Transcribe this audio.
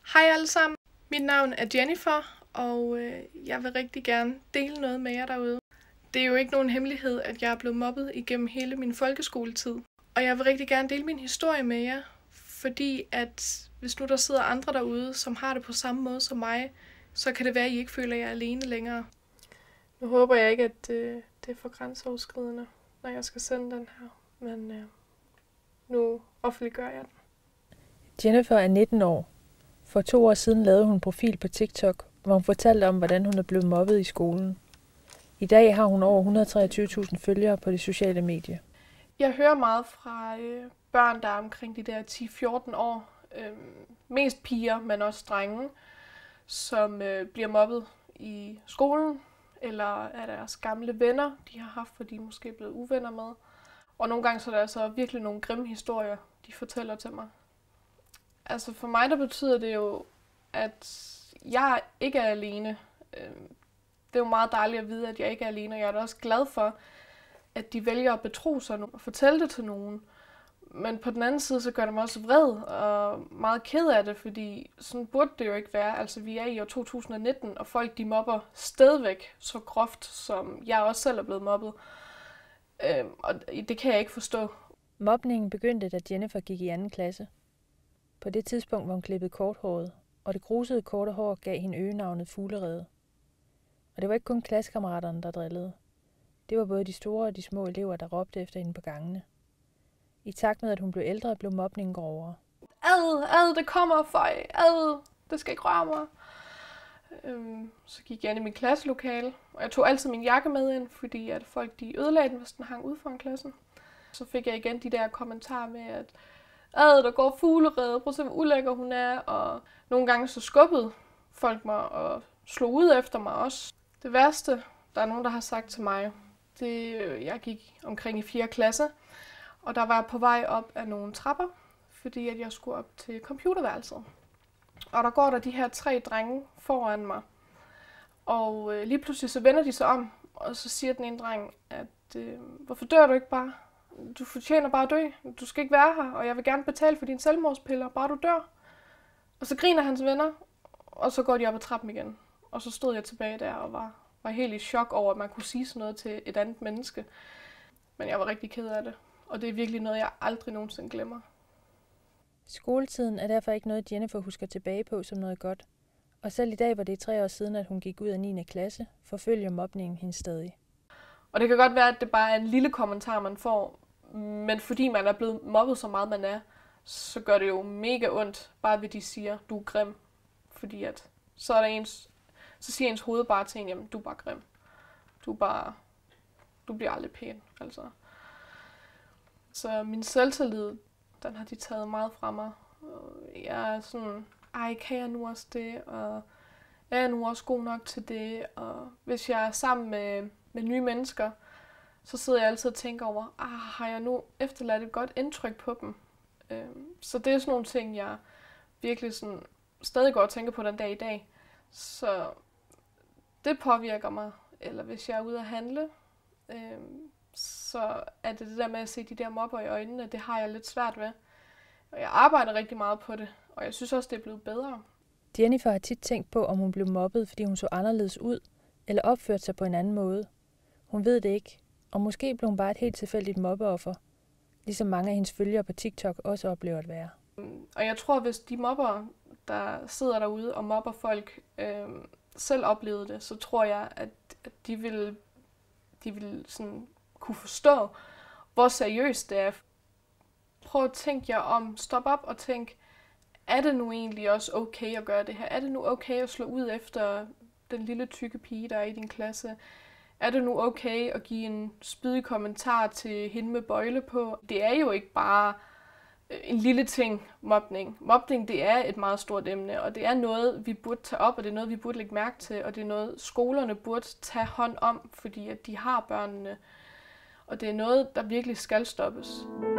Hej alle sammen, mit navn er Jennifer, og jeg vil rigtig gerne dele noget med jer derude. Det er jo ikke nogen hemmelighed, at jeg er blevet mobbet igennem hele min folkeskoletid. Og jeg vil rigtig gerne dele min historie med jer, fordi at hvis nu der sidder andre derude, som har det på samme måde som mig, så kan det være, at I ikke føler jer alene længere. Nu håber jeg ikke, at det er for grænseoverskridende, når jeg skal sende den her, men nu offentliggør jeg den. Jennifer er 19 år. For 2 år siden lavede hun en profil på TikTok, hvor hun fortalte om, hvordan hun er blevet mobbet i skolen. I dag har hun over 123.000 følgere på det sociale medie. Jeg hører meget fra børn, der er omkring de der 10-14 år. Mest piger, men også drenge, som bliver mobbet i skolen, eller af deres gamle venner, de har haft, fordi de måske er blevet uvenner med. Og nogle gange så er der altså virkelig nogle grimme historier, de fortæller til mig. Altså for mig, der betyder det jo, at jeg ikke er alene. Det er jo meget dejligt at vide, at jeg ikke er alene, og jeg er da også glad for, at de vælger at betro sig og fortælle det til nogen. Men på den anden side, så gør det mig også vred og meget ked af det, fordi sådan burde det jo ikke være. Altså vi er i år 2019, og folk de mobber stadigvæk så groft, som jeg også selv er blevet mobbet. Og det kan jeg ikke forstå. Mobningen begyndte, da Jennifer gik i 2. klasse. På det tidspunkt var hun klippet korthåret, og det grusede korte hår gav hende øgenavnet Fuglerede. Og det var ikke kun klassekammeraterne, der drillede. Det var både de store og de små elever, der råbte efter hende på gangene. I takt med, at hun blev ældre, blev mobningen grovere. Det kommer føj, det skal ikke røre mig. Så gik jeg ind i min klasselokale, og jeg tog altid min jakke med ind, fordi at folk de ødelagde den, hvis den hang ud foran klassen. Så fik jeg igen de der kommentarer med, at der går Fuglerede, prøv at se, hvor ulækker hun er. Og nogle gange så skubbede folk mig og slog ud efter mig også. Det værste, der er nogen, der har sagt til mig, jeg gik omkring i 4. klasse, og der var jeg på vej op af nogle trapper, fordi at jeg skulle op til computerværelset. Og der går der de her 3 drenge foran mig. Og lige pludselig så vender de sig om, og så siger den ene dreng, at hvorfor dør du ikke bare? Du fortjener bare at dø. Du skal ikke være her, og jeg vil gerne betale for dine selvmordspiller, bare du dør. Og så griner hans venner, og så går de op ad trappen igen. Og så stod jeg tilbage der og var helt i chok over, at man kunne sige sådan noget til et andet menneske. Men jeg var rigtig ked af det, og det er virkelig noget, jeg aldrig nogensinde glemmer. Skoletiden er derfor ikke noget, Jennifer husker tilbage på som noget godt. Og selv i dag, hvor det er 3 år siden, at hun gik ud af 9. klasse, forfølger mobningen hende stadig. Og det kan godt være, at det bare er en lille kommentar, man får, men fordi man er blevet mobbet så meget, man er, så gør det jo mega ondt, bare ved de siger, du er grim. Fordi at, så siger ens hoved bare til en, jamen du er bare grim. Du bliver aldrig pæn, altså. Så min selvtillid, den har de taget meget fra mig. Jeg er sådan, kan jeg nu også det, og er jeg nu også god nok til det, og hvis jeg er sammen med nye mennesker, så sidder jeg altid og tænker over, har jeg nu efterladt et godt indtryk på dem? Så det er sådan nogle ting, jeg virkelig sådan stadig går og tænker på den dag i dag. Så det påvirker mig. Eller hvis jeg er ude at handle, så er det der med at se de der mobber i øjnene, det har jeg lidt svært ved. Og jeg arbejder rigtig meget på det, og jeg synes også, det er blevet bedre. Jennifer har tit tænkt på, om hun blev mobbet, fordi hun så anderledes ud, eller opførte sig på en anden måde. Hun ved det ikke, og måske blev hun bare et helt tilfældigt mobbeoffer, ligesom mange af hendes følgere på TikTok også oplever at være. Og jeg tror, hvis de mobber, der sidder derude og mobber folk, selv oplevede det, så tror jeg, at de vil sådan kunne forstå, hvor seriøst det er. Prøv at tænke jer om, stop op og tænk, er det nu egentlig også okay at gøre det her? Er det nu okay at slå ud efter den lille tykke pige, der er i din klasse? Er det nu okay at give en spydig kommentar til hende med bøjle på? Det er jo ikke bare en lille ting, mobning. Mobning, det er et meget stort emne, og det er noget, vi burde tage op, og det er noget, vi burde lægge mærke til, og det er noget, skolerne burde tage hånd om, fordi at de har børnene. Og det er noget, der virkelig skal stoppes.